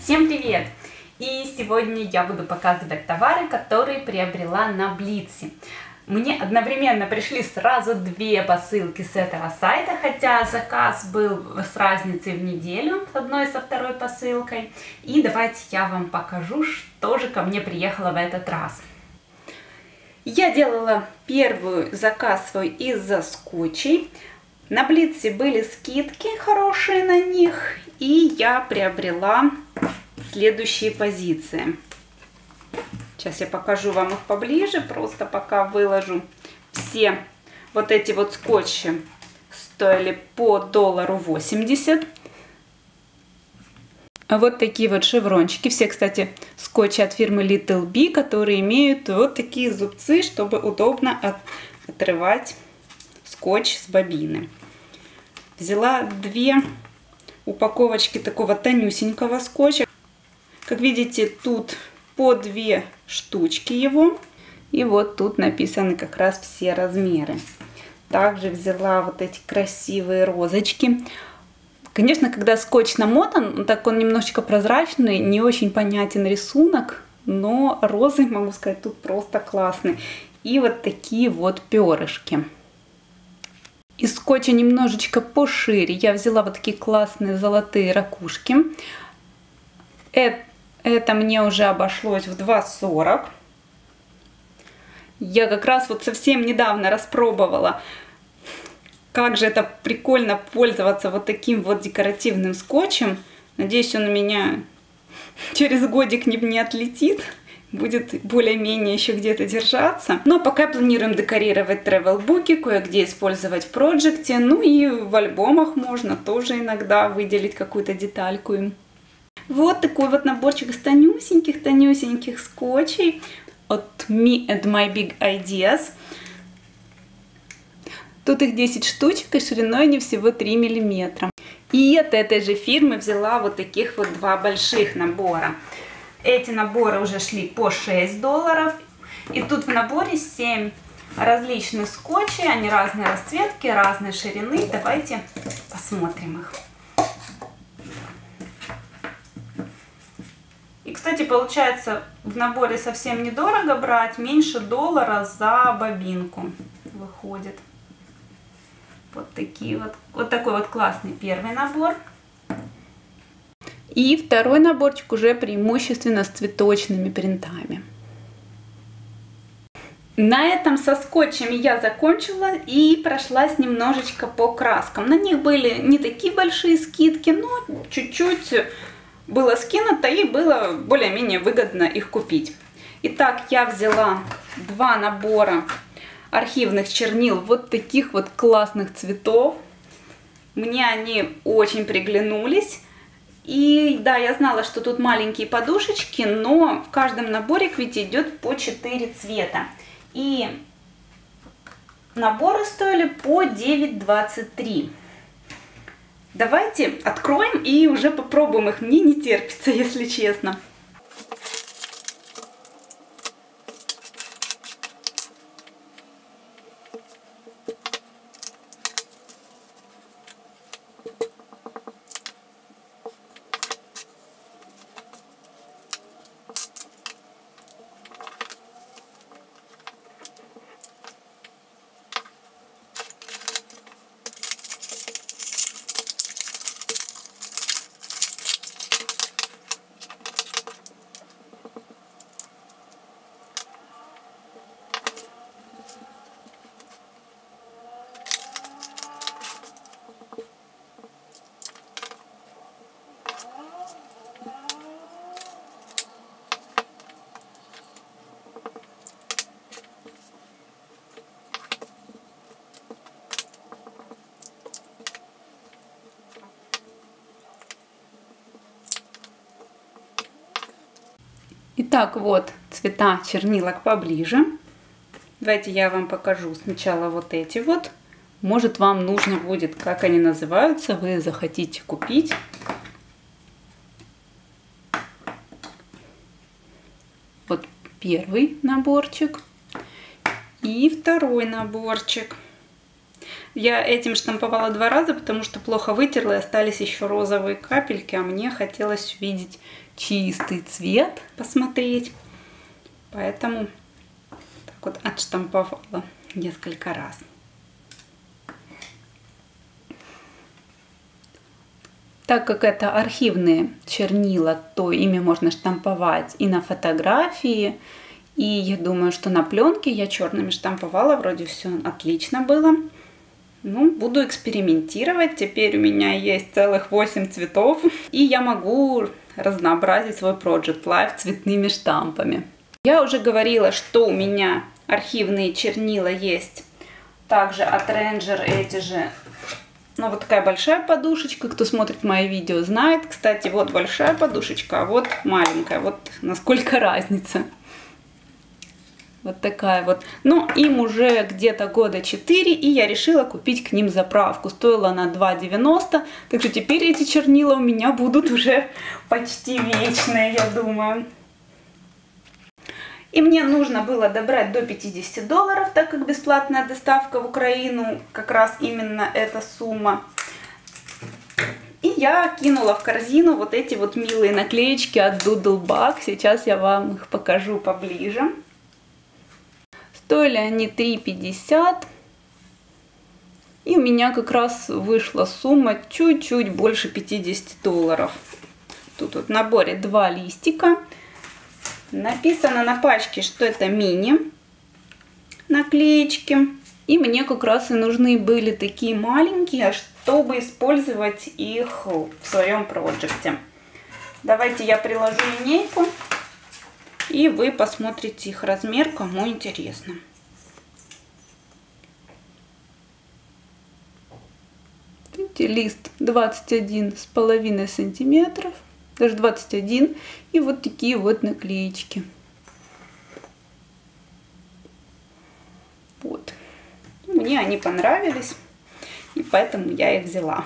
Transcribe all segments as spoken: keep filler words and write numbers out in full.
Всем привет! И сегодня я буду показывать товары, которые приобрела на Блитзе. Мне одновременно пришли сразу две посылки с этого сайта, хотя заказ был с разницей в неделю, с одной и со второй посылкой. И давайте я вам покажу, что же ко мне приехало в этот раз. Я делала первый заказ свой из-за скотчей. На Блитзе были скидки хорошие на них, и я приобрела следующие позиции. Сейчас я покажу вам их поближе, просто пока выложу. Все вот эти вот скотчи стоили по доллару восемьдесят. А вот такие вот шеврончики. Все, кстати, скотчи от фирмы Little Bee, которые имеют вот такие зубцы, чтобы удобно от, отрывать скотч с бобины. Взяла две упаковочки такого тонюсенького скотча. Как видите, тут по две штучки его. И вот тут написаны как раз все размеры. Также взяла вот эти красивые розочки. Конечно, когда скотч намотан, так он немножечко прозрачный, не очень понятен рисунок. Но розы, могу сказать, тут просто классные. И вот такие вот перышки. Из скотча немножечко пошире я взяла вот такие классные золотые ракушки. Это, это мне уже обошлось в два сорок. Я как раз вот совсем недавно распробовала, как же это прикольно пользоваться вот таким вот декоративным скотчем. Надеюсь, он у меня через годик не, не отлетит. Будет более-менее еще где-то держаться. Но пока планируем декорировать тревел-буки, кое-где использовать в проекте. Ну и в альбомах можно тоже иногда выделить какую-то детальку им. Вот такой вот наборчик из тонюсеньких-тонюсеньких скотчей от Me and My Big Ideas. Тут их десять штучек, и шириной они всего три миллиметра. И от этой же фирмы взяла вот таких вот два больших набора. Эти наборы уже шли по шесть долларов. И тут в наборе семь различных скотчей. Они разные расцветки, разной ширины. Давайте посмотрим их. И, кстати, получается в наборе совсем недорого брать. Меньше доллара за бобинку выходит. Вот такие вот. Вот такой вот классный первый набор. И второй наборчик уже преимущественно с цветочными принтами. На этом со скотчами я закончила и прошлась немножечко по краскам. На них были не такие большие скидки, но чуть-чуть было скинуто и было более-менее выгодно их купить. Итак, я взяла два набора архивных чернил вот таких вот классных цветов. Мне они очень приглянулись. И да, я знала, что тут маленькие подушечки, но в каждом наборе ведь идет по четыре цвета. И наборы стоили по девять двадцать три. Давайте откроем и уже попробуем их. Мне не терпится, если честно. Итак, вот цвета чернилок поближе. Давайте я вам покажу сначала вот эти вот. Может, вам нужно будет, как они называются, вы захотите купить. Вот первый наборчик и второй наборчик. Я этим штамповала два раза, потому что плохо вытерла и остались еще розовые капельки, а мне хотелось увидеть чистый цвет, посмотреть. Поэтому так вот отштамповала несколько раз. Так как это архивные чернила, то ими можно штамповать и на фотографии, и я думаю, что на пленке я черными штамповала, вроде все отлично было. Ну, буду экспериментировать. Теперь у меня есть целых восемь цветов, и я могу разнообразить свой Project Life цветными штампами. Я уже говорила, что у меня архивные чернила есть также от Ranger, эти же. Ну, вот такая большая подушечка. Кто смотрит мои видео, знает. Кстати, вот большая подушечка, а вот маленькая. Вот насколько разница. Вот такая вот. Ну, им уже где-то года четыре, и я решила купить к ним заправку. Стоила она два девяносто, так что теперь эти чернила у меня будут уже почти вечные, я думаю. И мне нужно было добрать до пятидесяти долларов, так как бесплатная доставка в Украину, как раз именно эта сумма. И я кинула в корзину вот эти вот милые наклеечки от Doodlebug. Сейчас я вам их покажу поближе. Стоили они три пятьдесят. И у меня как раз вышла сумма чуть-чуть больше пятидесяти долларов. Тут вот в наборе два листика. Написано на пачке, что это мини наклеечки. И мне как раз и нужны были такие маленькие, чтобы использовать их в своем проекте. Давайте я приложу линейку, и вы посмотрите их размер, кому интересно. Видите, лист двадцать один с половиной сантиметров, даже двадцать один, и вот такие вот наклеечки. Вот. Мне они понравились, и поэтому я их взяла.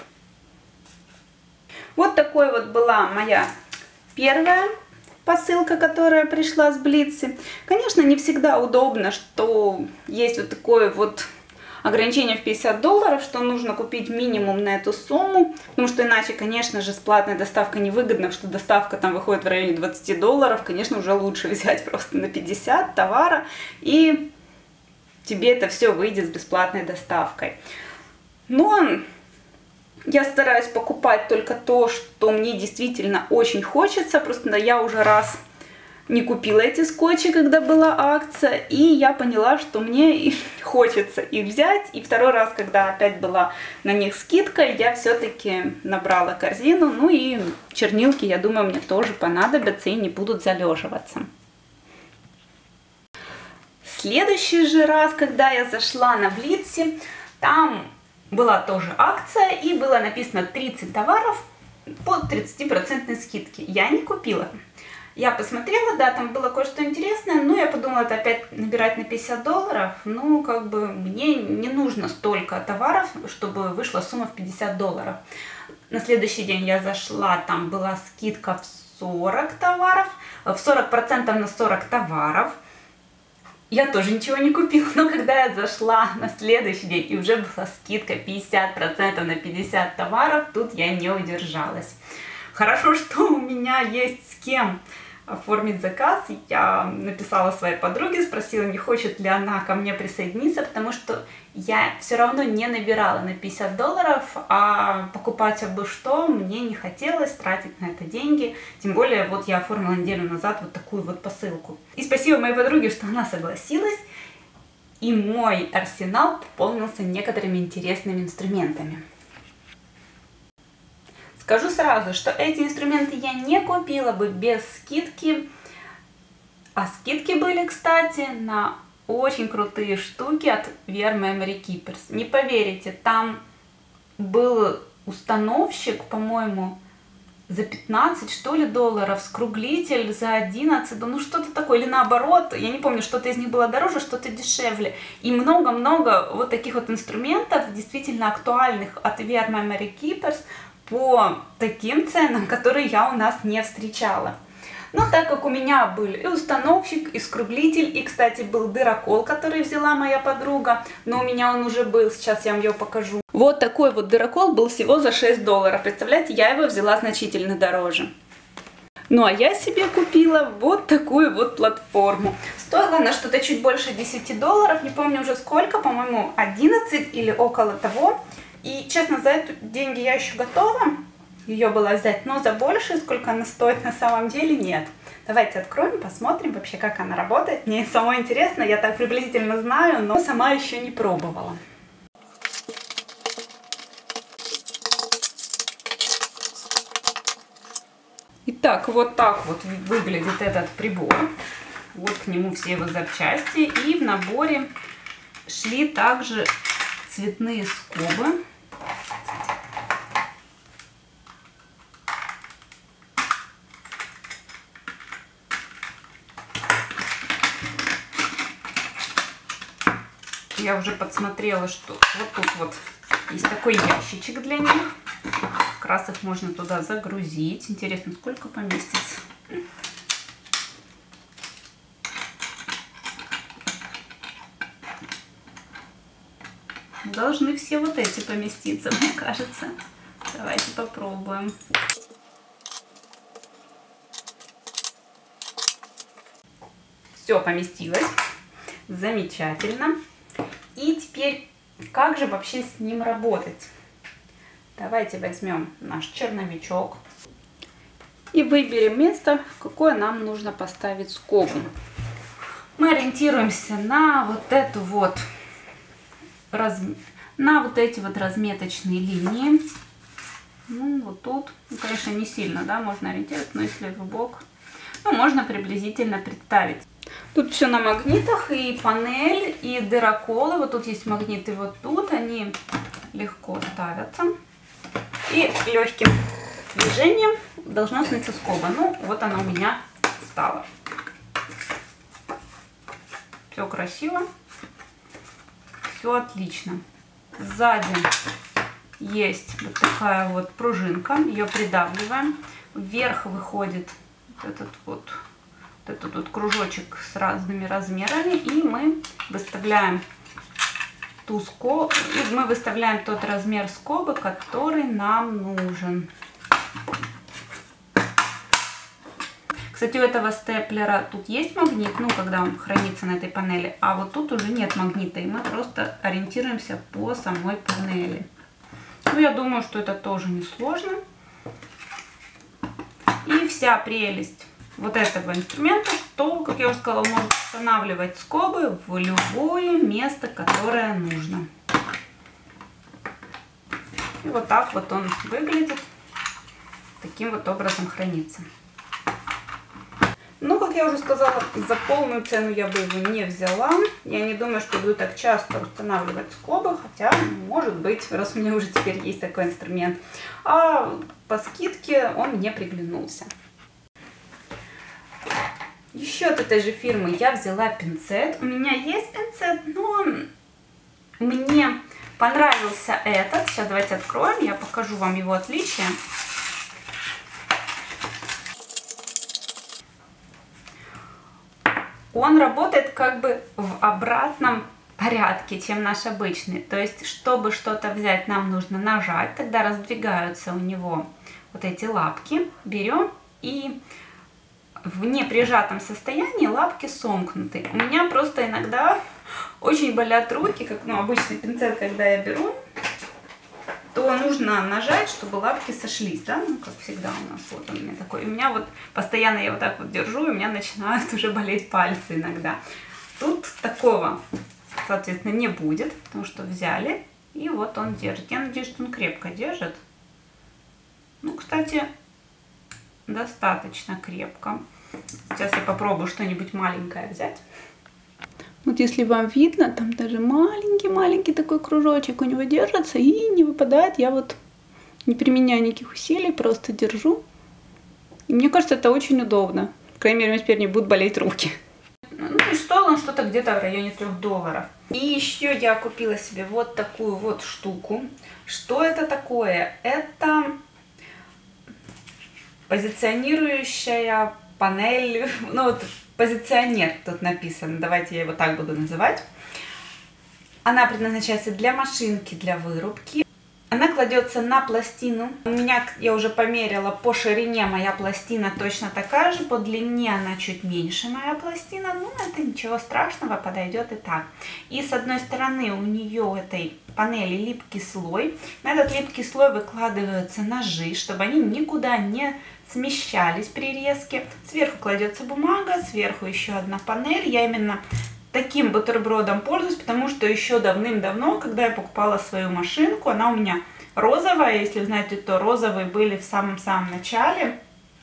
Вот такой вот была моя первая посылка, которая пришла с Блитзи. Конечно, не всегда удобно, что есть вот такое вот ограничение в пятьдесят долларов, что нужно купить минимум на эту сумму, потому что иначе, конечно же, с платной доставкой невыгодно, что доставка там выходит в районе двадцати долларов. Конечно, уже лучше взять просто на пятьдесят товара, и тебе это все выйдет с бесплатной доставкой. Но я стараюсь покупать только то, что мне действительно очень хочется. Просто я уже раз не купила эти скотчи, когда была акция, и я поняла, что мне хочется их взять. И второй раз, когда опять была на них скидка, я все-таки набрала корзину. Ну и чернилки, я думаю, мне тоже понадобятся и не будут залеживаться. Следующий же раз, когда я зашла на Блитзи, там была тоже акция, и было написано тридцать товаров по тридцатипроцентной скидке. Я не купила. Я посмотрела, да, там было кое-что интересное, но я подумала, это опять набирать на пятьдесят долларов. Ну, как бы мне не нужно столько товаров, чтобы вышла сумма в пятьдесят долларов. На следующий день я зашла, там была скидка в сорок товаров, в сорок процентов на сорок товаров. Я тоже ничего не купила, но когда я зашла на следующий день и уже была скидка пятьдесят процентов на пятьдесят товаров, тут я не удержалась. Хорошо, что у меня есть с кем оформить заказ. Я написала своей подруге, спросила, не хочет ли она ко мне присоединиться, потому что я все равно не набирала на пятьдесят долларов, а покупать абы что мне не хотелось, тратить на это деньги. Тем более, вот я оформила неделю назад вот такую вот посылку. И спасибо моей подруге, что она согласилась, и мой арсенал пополнился некоторыми интересными инструментами. Скажу сразу, что эти инструменты я не купила бы без скидки. А скидки были, кстати, на очень крутые штуки от ви ар Memory Keepers. Не поверите, там был установщик, по-моему, за пятнадцать, что ли, долларов, скруглитель за одиннадцать, ну что-то такое, или наоборот, я не помню, что-то из них было дороже, что-то дешевле. И много-много вот таких вот инструментов, действительно актуальных от ви ар Memory Keepers, по таким ценам, которые я у нас не встречала. Но так как у меня был и установщик, и скруглитель, и, кстати, был дырокол, который взяла моя подруга, но у меня он уже был, сейчас я вам его покажу. Вот такой вот дырокол был всего за шесть долларов. Представляете, я его взяла значительно дороже. Ну а я себе купила вот такую вот платформу. Стоила она что-то чуть больше десяти долларов, не помню уже сколько, по-моему, одиннадцать или около того. И, честно, за эти деньги я еще готова ее была взять, но за больше, сколько она стоит на самом деле, нет. Давайте откроем, посмотрим вообще, как она работает. Мне самое интересно, я так приблизительно знаю, но сама еще не пробовала. Итак, вот так вот выглядит этот прибор. Вот к нему все его запчасти. И в наборе шли также цветные скобы. Я уже подсмотрела, что вот тут вот есть такой ящичек для них. Как раз их можно туда загрузить. Интересно, сколько поместится. Должны все вот эти поместиться, мне кажется. Давайте попробуем. Все поместилось. Замечательно. И теперь, как же вообще с ним работать? Давайте возьмем наш черновичок и выберем место, в какое нам нужно поставить скобу. Мы ориентируемся на вот эту вот, раз... на вот эти вот разметочные линии. Ну, вот тут, ну, конечно, не сильно, да, можно ориентироваться, но если в бок, ну, можно приблизительно представить. Тут все на магнитах, и панель, и дыроколы. Вот тут есть магниты, вот тут они легко ставятся. И легким движением должна сниться скоба. Ну, вот она у меня стала. Все красиво. Все отлично. Сзади есть вот такая вот пружинка. Ее придавливаем. Вверх выходит вот этот вот, вот этот вот кружочек с разными размерами. И мы выставляем ту скобу, и мы выставляем тот размер скобы, который нам нужен. Кстати, у этого степлера тут есть магнит, ну, когда он хранится на этой панели, а вот тут уже нет магнита, и мы просто ориентируемся по самой панели. Ну, я думаю, что это тоже несложно. И вся прелесть вот этого инструмента, что, как я уже сказала, можно устанавливать скобы в любое место, которое нужно. И вот так вот он выглядит, таким вот образом хранится. Ну, как я уже сказала, за полную цену я бы его не взяла. Я не думаю, что буду так часто устанавливать скобы, хотя, может быть, раз у меня уже теперь есть такой инструмент. А по скидке он мне приглянулся. Еще от этой же фирмы я взяла пинцет. У меня есть пинцет, но мне понравился этот. Сейчас давайте откроем, я покажу вам его отличие. Он работает как бы в обратном порядке, чем наш обычный. То есть, чтобы что-то взять, нам нужно нажать, тогда раздвигаются у него вот эти лапки. Берем и в неприжатом состоянии лапки сомкнуты. У меня просто иногда очень болят руки, как ну, обычный пинцет, когда я беру, то нужно нажать, чтобы лапки сошлись, да, ну, как всегда у нас, вот он у меня такой. И у меня вот постоянно я вот так вот держу, и у меня начинают уже болеть пальцы иногда. Тут такого, соответственно, не будет, потому что взяли, и вот он держит. Я надеюсь, что он крепко держит. Ну, кстати, достаточно крепко. Сейчас я попробую что-нибудь маленькое взять. Вот если вам видно, там даже маленький-маленький такой кружочек у него держится и не выпадает. Я вот не применяю никаких усилий, просто держу. И мне кажется, это очень удобно. По крайней мере, у меня теперь не будут болеть руки. Ну и стоил он что-то где-то в районе трёх долларов. И еще я купила себе вот такую вот штуку. Что это такое? Это позиционирующая панель, ну вот позиционер тут написано, давайте я его так буду называть. Она предназначается для машинки, для вырубки. Она кладется на пластину. У меня, я уже померила, по ширине моя пластина точно такая же, по длине она чуть меньше моя пластина. Ну, это ничего страшного, подойдет и так. И с одной стороны у нее этой панели липкий слой. На этот липкий слой выкладываются ножи, чтобы они никуда не смещались при резке. Сверху кладется бумага, сверху еще одна панель. Я именно таким бутербродом пользуюсь, потому что еще давным-давно, когда я покупала свою машинку, она у меня розовая, если вы знаете, то розовые были в самом-самом начале,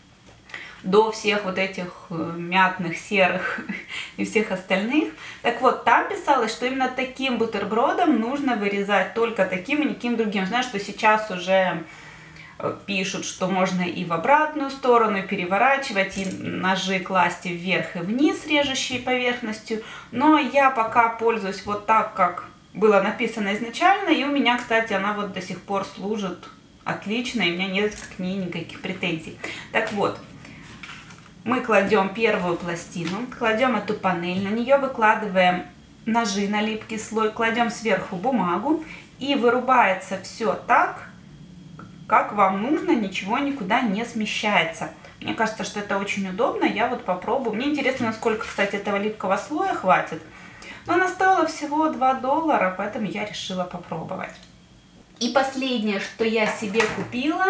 до всех вот этих мятных, серых и всех остальных. Так вот, там писалось, что именно таким бутербродом нужно вырезать, только таким и никаким другим. Знаю, что сейчас уже пишут, что можно и в обратную сторону переворачивать, и ножи класть и вверх и вниз, режущие поверхностью. Но я пока пользуюсь вот так, как было написано изначально. И у меня, кстати, она вот до сих пор служит отлично, и у меня нет к ней никаких претензий. Так вот, мы кладем первую пластину, кладем эту панель, на нее выкладываем ножи на липкий слой, кладем сверху бумагу, и вырубается все так, как вам нужно, ничего никуда не смещается. Мне кажется, что это очень удобно, я вот попробую. Мне интересно, насколько, кстати, этого липкого слоя хватит. Но она стоила всего два доллара, поэтому я решила попробовать. И последнее, что я себе купила,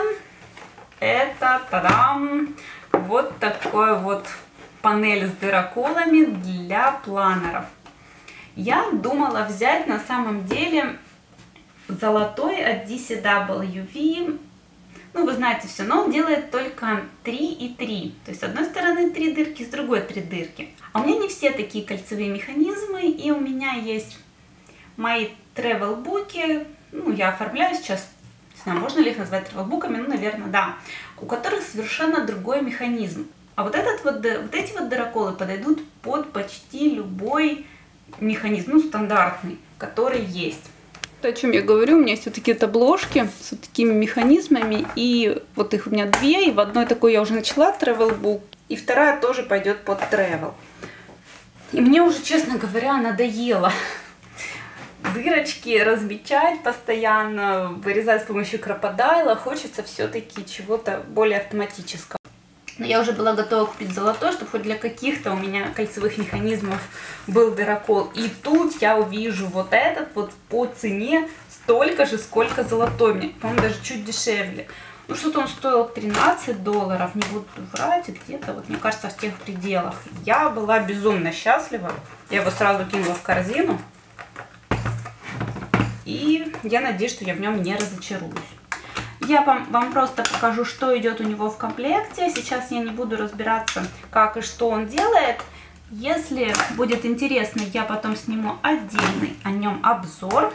это, тадам, вот такой вот панель с дыроколами для планеров. Я думала взять на самом деле золотой от ди си дабл ю ви. Ну, вы знаете все, но он делает только три и три. То есть с одной стороны три дырки, с другой три дырки. А у меня не все такие кольцевые механизмы, и у меня есть мои тревел-буки. Ну, я оформляю сейчас, не знаю, можно ли их назвать тревел-буками, ну, наверное, да. У которых совершенно другой механизм. А вот, этот вот, вот эти вот дыроколы подойдут под почти любой механизм, ну, стандартный, который есть. О чем я говорю, у меня есть вот такие вот обложки с вот такими механизмами, и вот их у меня две, и в одной такой я уже начала travel book, и вторая тоже пойдет под travel. И мне уже, честно говоря, надоело дырочки размечать постоянно, вырезать с помощью крокодайла, хочется все-таки чего-то более автоматического. Но я уже была готова купить золотой, чтобы хоть для каких-то у меня кольцевых механизмов был дырокол. И тут я увижу вот этот вот по цене столько же, сколько золотой. Мне, по-моему, даже чуть дешевле. Ну, что-то он стоил тринадцать долларов, не буду врать, где-то, вот, мне кажется, в тех пределах. Я была безумно счастлива. Я его сразу кинула в корзину. И я надеюсь, что я в нем не разочаруюсь. Я вам, вам просто покажу, что идет у него в комплекте. Сейчас я не буду разбираться, как и что он делает. Если будет интересно, я потом сниму отдельный о нем обзор.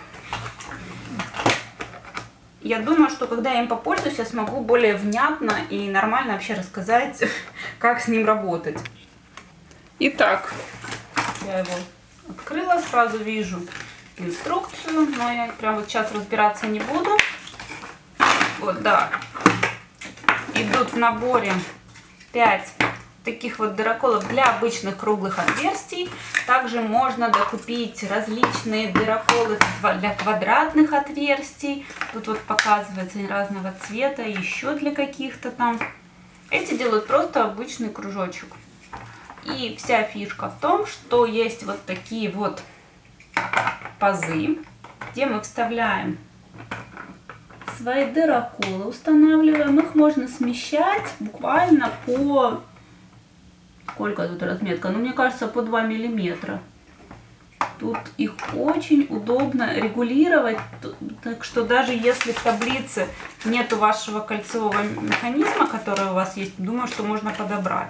Я думаю, что когда я им попользуюсь, я смогу более внятно и нормально вообще рассказать, как с ним работать. Итак, я его открыла, сразу вижу инструкцию, но я прям вот сейчас разбираться не буду. Вот, да, идут в наборе пять таких вот дыроколов для обычных круглых отверстий. Также можно докупить различные дыроколы для квадратных отверстий. Тут вот показывается разного цвета, еще для каких-то там. Эти делают просто обычный кружочек. И вся фишка в том, что есть вот такие вот пазы, где мы вставляем свои дыроколы, устанавливаем. Их можно смещать буквально по... Сколько тут разметка? Ну, мне кажется, по два миллиметра. Тут их очень удобно регулировать. Так что даже если в таблице нету вашего кольцевого механизма, который у вас есть, думаю, что можно подобрать.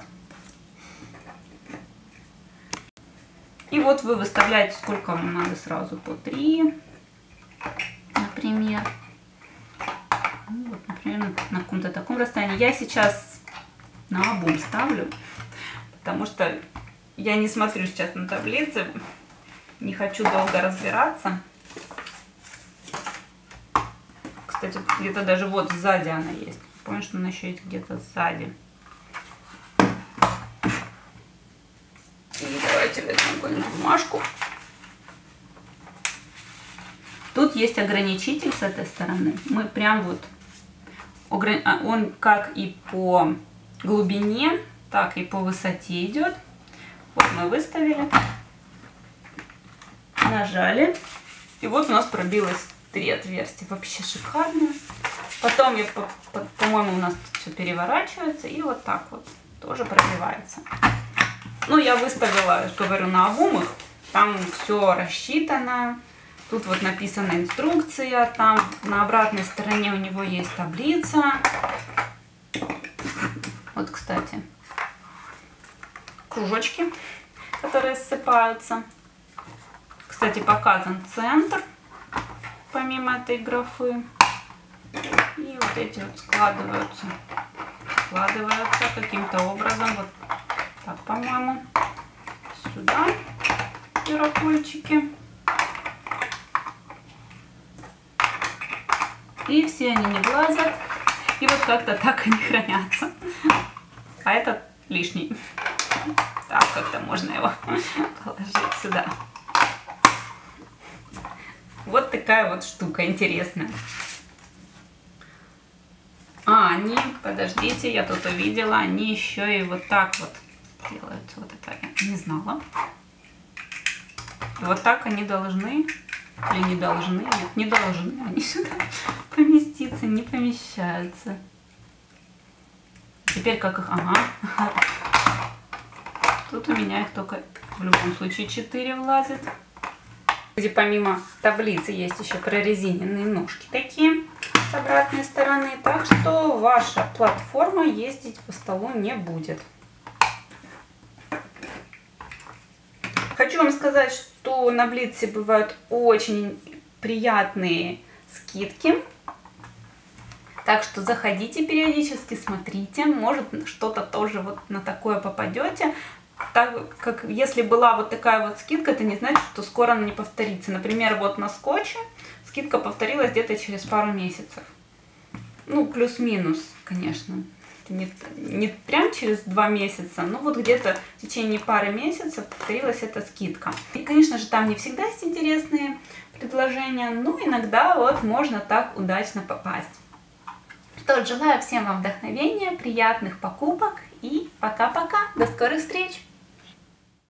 И вот вы выставляете, сколько вам надо сразу, по три, например. Ну, вот, например, на каком-то таком расстоянии. Я сейчас наобум ставлю, потому что я не смотрю сейчас на таблицы, не хочу долго разбираться. Кстати, где-то даже вот сзади она есть. Помню, что она еще есть где-то сзади. целлофановую бумажку. Тут есть ограничитель с этой стороны. Мы прям вот, он как и по глубине, так и по высоте идет. Вот мы выставили, нажали, и вот у нас пробилось три отверстия. Вообще шикарно. Потом, по-моему, у нас тут все переворачивается, и вот так вот тоже пробивается. Ну, я выставила, говорю, на обумах, там все рассчитано. Тут вот написана инструкция, там на обратной стороне у него есть таблица. Вот, кстати, кружочки, которые ссыпаются. Кстати, показан центр, помимо этой графы. И вот эти вот складываются, складываются каким-то образом, вот так, по-моему, сюда пирокольчики. И все они не влазят, и вот как-то так они хранятся. А этот лишний. Так, как-то можно его положить сюда. Вот такая вот штука интересная. А, они, подождите, я тут увидела, они еще и вот так вот делаются. Вот это я не знала. И вот так они должны, или не должны, нет, не должны они сюда поместиться, не помещаются. Теперь как их, ага. Тут у меня их только в любом случае четыре влазит. Где помимо таблицы есть еще прорезиненные ножки такие с обратной стороны. Так что ваша платформа ездить по столу не будет. Хочу вам сказать, что на Блитзе бывают очень приятные скидки. Так что заходите периодически, смотрите. Может, что-то тоже вот на такое попадете. Так как если была вот такая вот скидка, это не значит, что скоро она не повторится. Например, вот на скотче скидка повторилась где-то через пару месяцев. Ну, плюс-минус, конечно. Это не, не прям через два месяца, но вот где-то в течение пары месяцев повторилась эта скидка. И, конечно же, там не всегда есть интересные предложения, но иногда вот можно так удачно попасть. Что ж, желаю всем вам вдохновения, приятных покупок и пока-пока. До скорых встреч!